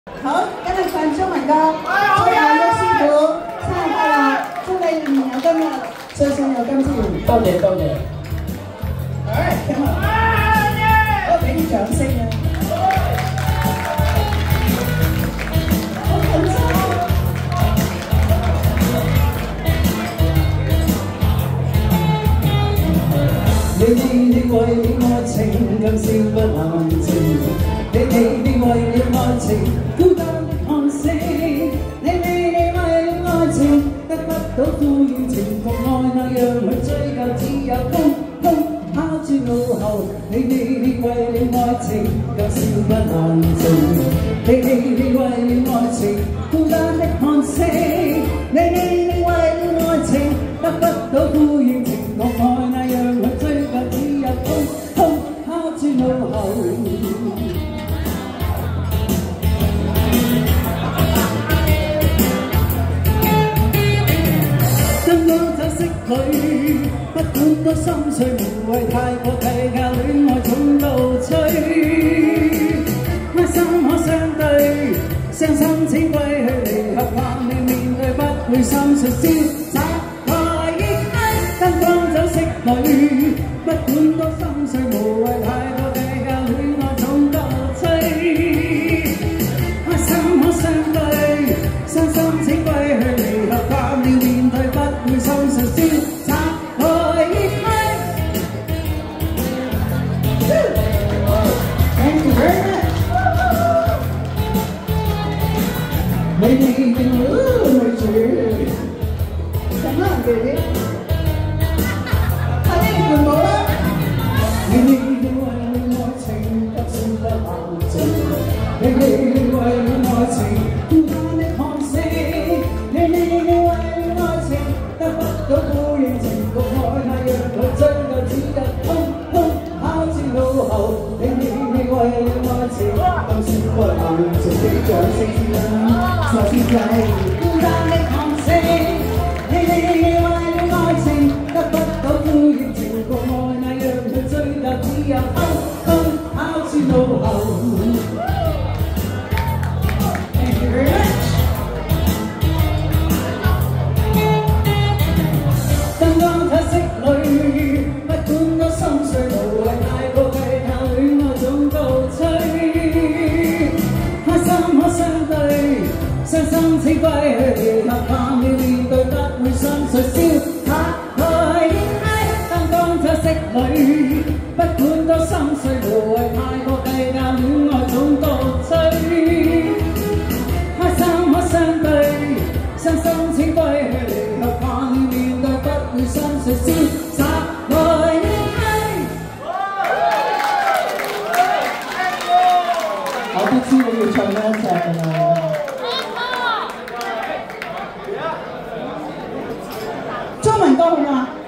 好，今日唱中文歌，祝兩位師傅生日快樂，祝你年有今日，歲歲有今朝。多謝多謝。唉，咁啊，我俾啲掌聲啊！好緊張。你為了愛情今宵不冷靜，你為了愛情孤單的看星，你為了愛情得不到呼應，情同愛那樣去追究，只有空拋諸腦後。你為了愛情今宵不冷靜，你為了愛情孤單的看星，你為了愛情得不到呼應，情同愛那樣去追究，只有空拋諸腦後。不管多心碎，無謂太過計較，戀愛總倒吹。開心可相對，傷心請歸去，離合怕你面對，不會心碎瀟灑快意燈光走色裏。不管多心碎，無謂太過計較，戀愛總倒吹。開心可相對，傷心請歸去，離合怕你面對，不會心碎瀟灑。你哋嘅女主咁啦，姐姐，快啲嚟伴舞啦！你為了愛情得算不冷靜，你為了愛情孤單的看星，你為了愛情得不到呼應，情共愛那樣去追究，只有空拋諸腦後。你為了愛情咁算不冷靜，俾掌聲先啦！才是孤單的看星，你為了愛情得不到呼應，情共愛那樣去追究，只有空拋諸腦後。Thank you very much。燈光彩色裏，不管多心碎，無謂太過計較，戀愛總倒吹。開心可相對。傷心請歸去，離合怕了面對，不會心碎瀟灑來熱愛。燈光走色裏，不管多心碎，無謂太過計較，戀愛總倒吹。開心可相對，傷心請歸去，離合怕了面對，不會心碎瀟灑來熱愛。我都知你要唱呢一隻㗎啦。中文歌好嗎？